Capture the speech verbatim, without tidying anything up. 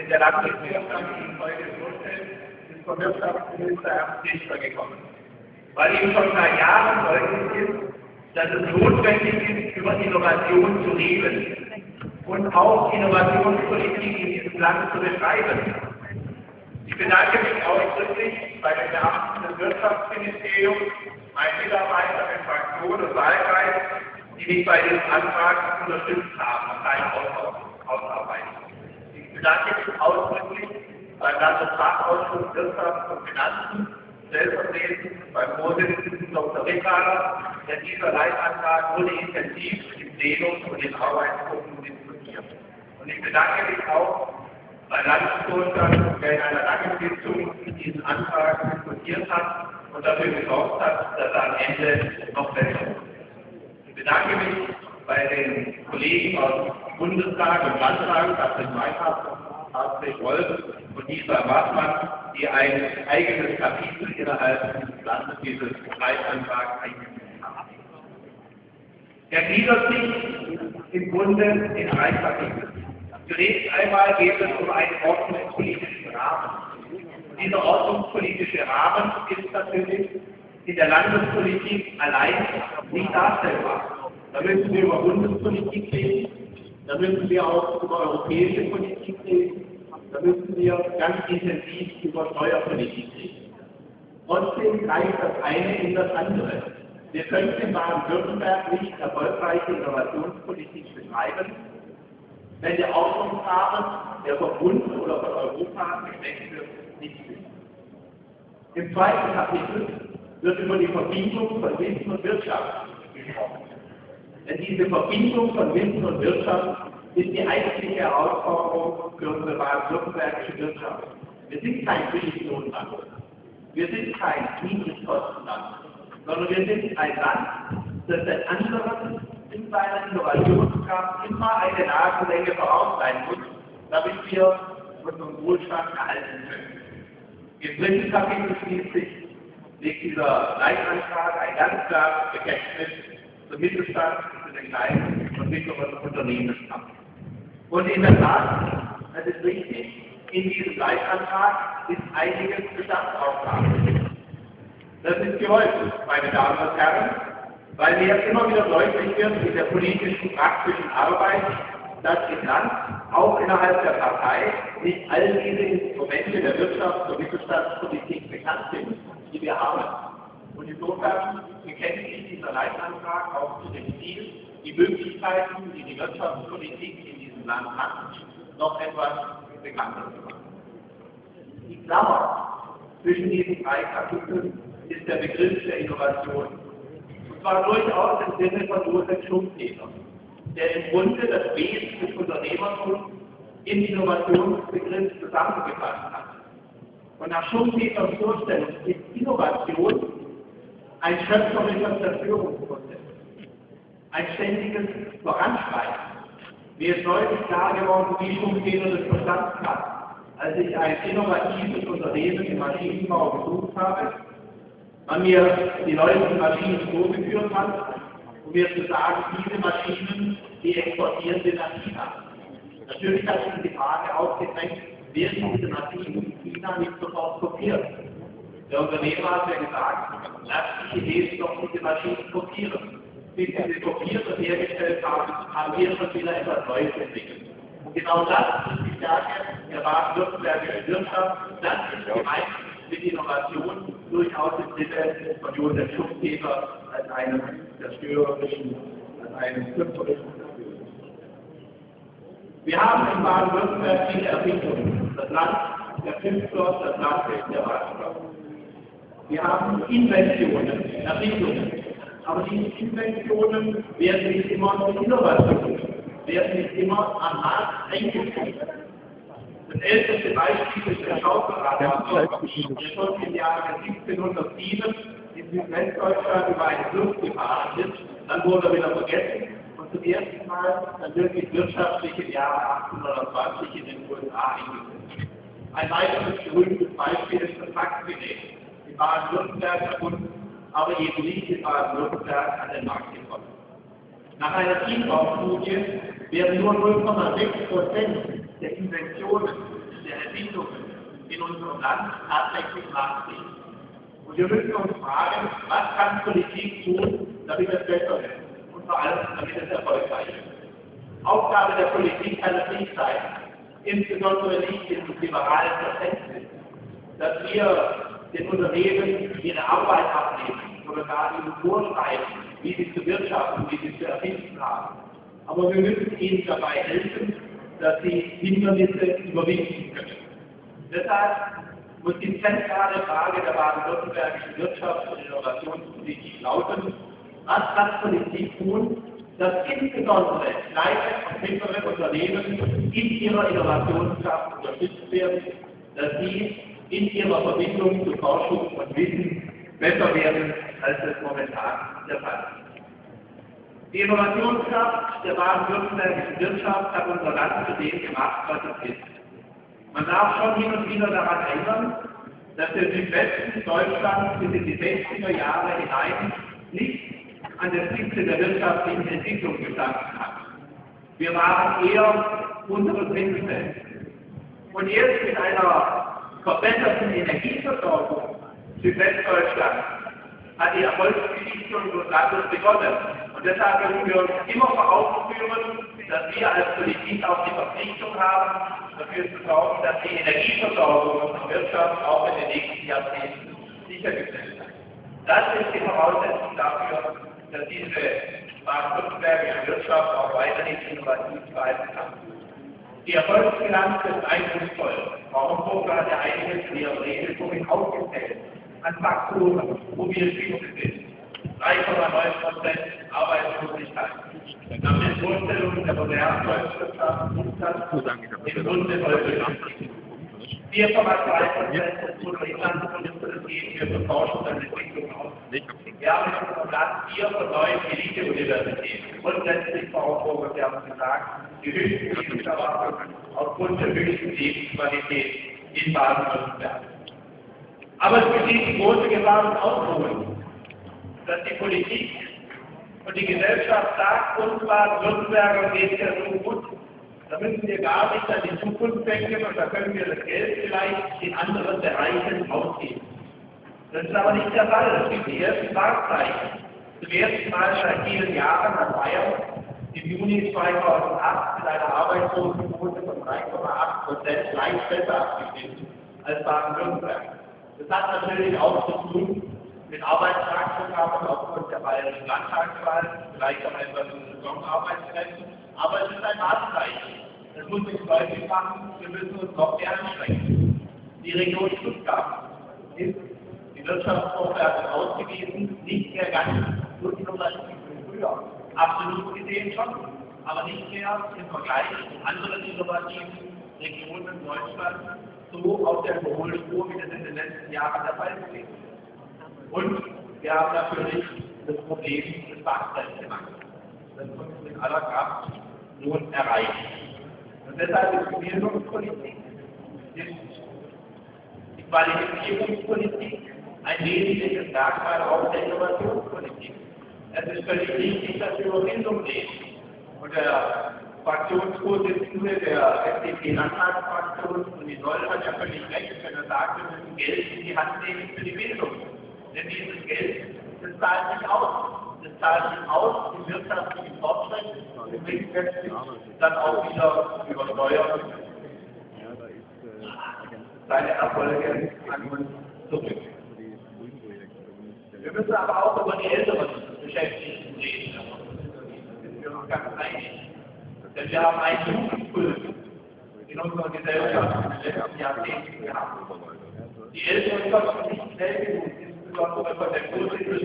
denn der Landesminister, kann ich Ihnen heute vorstellen, ist vom Wirtschaftsminister Ernst Fischer gekommen. Weil ihm schon seit Jahren deutlich ist, dass es notwendig ist, über Innovation zu reden und auch Innovationspolitik in diesem Land zu betreiben. Ich bedanke mich ausdrücklich bei den Beamten des Wirtschaftsministeriums, meinen Mitarbeitern in Fraktion und Wahlkreis, die mich bei diesem Antrag unterstützt haben und seine Ausarbeitung. Ich bedanke mich ausdrücklich beim Landesfachausschuss Wirtschaft und Finanzen, stellvertretend beim Vorsitzenden Doktor Rickhaler, denn dieser Leitantrag wurde intensiv im Plenum und in Arbeitsgruppen diskutiert. Und ich bedanke mich auch beim Landesvorstand, der in einer langen Sitzung diesen Antrag diskutiert hat und dafür gesorgt hat, dass er am Ende noch besser wird. Ich bedanke mich bei den Kollegen aus dem Bundestag und Landtag, Katrin Meinhardt, Hartwig Wolf und Lisa Wartmann, die ein eigenes Kapitel innerhalb dieses Landes, dieses Leitantrags eingefügt haben. Er gliedert sich im Grunde in drei Kapitel. Zunächst einmal geht es um einen ordnungspolitischen Rahmen. Und dieser ordnungspolitische Rahmen ist natürlich in der Landespolitik allein nicht darstellbar. Da müssen wir über Bundespolitik reden, da müssen wir auch über europäische Politik reden, da müssen wir ganz intensiv über Steuerpolitik reden. Trotzdem greift das eine in das andere. Wir können in Baden-Württemberg nicht erfolgreiche Innovationspolitik betreiben, wenn der Ordnungsrahmen, der vom Bund oder von Europa gesteckt wird, nicht ist. Im zweiten Kapitel wird über die Verbindung von Wissen und Wirtschaft gesprochen. Denn diese Verbindung von Wissen und Wirtschaft ist die eigentliche Herausforderung für unsere baden-württembergische Wirtschaft. Wir sind kein Billiglohnland, wir sind kein Niedrigkostenland, sondern wir sind ein Land, das den anderen in seiner Innovationskraft immer eine Nasenlänge voraus sein muss, damit wir unseren Wohlstand erhalten können. Im dritten Kapitel schließlich legt dieser Leitantrag ein ganz klares Bekenntnis zum Mittelstand, zu den kleinen und mittleren Unternehmen ab. Und in der Tat, das ist richtig, in diesem Leitantrag ist einiges Bestandsaufgabe. Das ist gewollt, meine Damen und Herren, weil mir immer wieder deutlich wird in der politischen, praktischen Arbeit, dass im Land, auch innerhalb der Partei, nicht all diese Instrumente der Wirtschafts- und Mittelstandspolitik bekannt sind, die wir haben. Und insofern bekennt sich dieser Leitantrag auch zu dem Ziel, die Möglichkeiten, die die Wirtschaftspolitik in diesem Land hat, noch etwas bekannter zu machen. Die Klammer zwischen diesen drei Kapiteln ist der Begriff der Innovation. Und zwar durchaus im Sinne von Josef Schumpeter, der im Grunde das Wesen des Unternehmertums im Innovationsbegriff zusammengefasst hat. Und nach Schumpeters Vorstellung ist Innovation ein schöpferischer Zerstörungsprozess, ein ständiges Voranschreiten. Mir ist deutlich klar geworden, wie Schumpeter das verstanden hat, als ich ein innovatives Unternehmen im Maschinenbau besucht habe, man mir die neuesten Maschinen vorgeführt hat, um mir zu sagen, diese Maschinen, die exportieren wir nach China. Natürlich hat sich die Frage aufgedrängt, werden diese Maschinen in China nicht sofort kopiert? Der Unternehmer hat mir gesagt, lasst die Chinesen doch diese Maschinen kopieren. Bis sie sie kopiert und hergestellt haben, haben wir schon wieder etwas Neues entwickelt. Und genau das ist die Stärke der baden-württembergischen Wirtschaft, das ist gemeint mit Innovation, durchaus im Sinne von Josef Schumpeter als einem zerstörerischen, als einem künstlerischen Zerstörerischen. Wir haben in Baden-Württemberg viele Erfindungen. Das Land der Künstler, das Land der Waldstadt. Wir haben Inventionen, Erfindungen. Aber diese Inventionen werden nicht immer zu Innovationen, werden nicht immer am Markt eingeführt. Das älteste Beispiel ist der Schaufelradar, der schon im Jahre siebzehnhundertsieben in Südwestdeutschland über einen Fluss gefahren ist. Dann wurde er wieder vergessen und zum ersten Mal dann wirklich wirtschaftlich im Jahre achtzehnhundertzwanzig in den U S A eingeführt. Ein weiteres berühmtes Beispiel ist das Faxgerät. In Baden-Württemberg erfunden, aber eben nicht in Baden-Württemberg an den Markt gekommen. Nach einer Tiefbaustudie werden nur null Komma sechs Prozent der Inventionen Entwicklungen in unserem Land tatsächlich nachziehen. Und wir müssen uns fragen, was kann Politik tun, damit es besser wird und vor allem, damit es erfolgreich wird. Aufgabe der Politik kann es nicht sein, insbesondere nicht in dem liberalen Verständnis, dass wir den Unternehmen ihre Arbeit abnehmen oder gar ihnen vorschreiben, wie sie zu wirtschaften, wie sie zu erfinden haben. Aber wir müssen ihnen dabei helfen, dass sie Hindernisse überwinden können. Deshalb muss die zentrale Frage der baden-württembergischen Wirtschafts- und Innovationspolitik lauten: Was kann Politik tun, dass insbesondere kleine und mittlere Unternehmen in ihrer Innovationskraft unterstützt werden, dass sie in ihrer Verbindung zu Forschung und Wissen besser werden, als es momentan der Fall ist. Die Innovationskraft der baden-württembergischen Wirtschaft hat unser Land zu dem gemacht, was es ist. Man darf schon hin und wieder daran erinnern, dass der Südwesten Deutschlands bis in die sechziger Jahre hinein nicht an der Spitze der wirtschaftlichen Entwicklung gestanden hat. Wir waren eher untere Mittelfeld. Und erst mit einer verbesserten Energieversorgung Südwestdeutschlands hat die Erfolgsgeschichte unseres Landes begonnen. Und deshalb müssen wir uns immer vor Augen führen, dass wir als Politik auch die Verpflichtung haben, dafür zu sorgen, dass die Energieversorgung unserer Wirtschaft auch in den nächsten Jahrzehnten sichergestellt wird. Das ist die Voraussetzung dafür, dass diese baden-württembergische Wirtschaft auch weiterhin innovativ bleiben kann. Die Erfolgsbilanz ist eindrucksvoll. Warum hat er einiges in Ihrer Rede vorhin aufgezählt? An Faktoren, wo wir Spitze sind. drei Komma neun Prozent Arbeitslosigkeit. Nach den Vorstellungen der modernen Volkswirtschaft ist das im Grunde vollbeschäftigt. vier Komma zwei Prozent des Bruttoinlandsproduktes geben wir für Forschung und Entwicklung aus. Wir haben in unserem Land vier von neun Elite-Universitäten. Grundsätzlich, Frau Vogel, Sie haben gesagt, die höchsten Lebenserwartungen aufgrund der höchsten Lebensqualität in Baden-Württemberg. Aber es besteht die große Gefahr des Ausruhens, dass die Politik und die Gesellschaft sagt, uns Baden-Württemberger geht es ja so gut, da müssen wir gar nicht an die Zukunft denken und da können wir das Geld vielleicht in anderen Bereichen ausgeben. Das ist aber nicht der Fall. Es gibt die ersten Wahrzeichen. Zum ersten Mal seit vielen Jahren hat Bayern im Juni zweitausendacht mit einer Arbeitslosenquote von drei Komma acht Prozent leicht besser abgeschnitten als Baden-Württemberg. Das hat natürlich auch zu tun mit Arbeitsmarktprogrammen aufgrund der bayerischen Landtagswahl, vielleicht auch etwas in Saisonarbeitskräften, aber es ist ein Wahrzeichen. Das muss uns deutlich machen, wir müssen uns noch mehr anstrengen. Die Region Stuttgart ist die Wirtschaftsvorwärts ausgewiesen, nicht mehr ganz so innovativ wie früher. Absolut gesehen schon, aber nicht mehr im Vergleich zu anderen innovativen Regionen Deutschlands so auf der Überholspur, wie das in den letzten Jahren der Fall gewesen ist. Und wir haben natürlich das Problem des Fachkräftemangels. Das uns mit aller Kraft nun erreicht. Und deshalb ist die Bildungspolitik, ist die Qualifizierungspolitik ein wesentliches Merkmal auch der Innovationspolitik. Es ist völlig richtig, dass wir über Bildung reden. Und der Fraktionsvorsitzende der F D P-Landtagsfraktion, Uli Soll, hat ja völlig recht, wenn er sagt, wir müssen Geld in die Hand nehmen für die Bildung. Denn dieses Geld, das zahlt sich aus. Das zahlt sich aus im wirtschaftlichen Fortschritt und bringt letztlich dann auch wieder über Steuern seine Erfolge an uns zurück. Wir müssen aber auch über die älteren Beschäftigten reden. Da sind wir uns ganz einig. Denn wir haben einen Jugendkult in unserer Gesellschaft in den letzten Jahrzehnten gehabt. Die Älteren konnten nicht schnell genug, insbesondere von der Kurse